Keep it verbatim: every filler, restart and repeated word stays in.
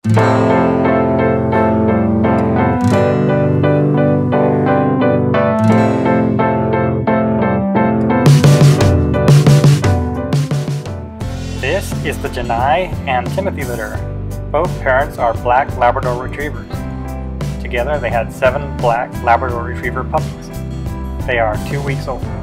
This is the Janai and Timothy litter. Both parents are black Labrador Retrievers. Together they had seven black Labrador Retriever puppies. They are two weeks old.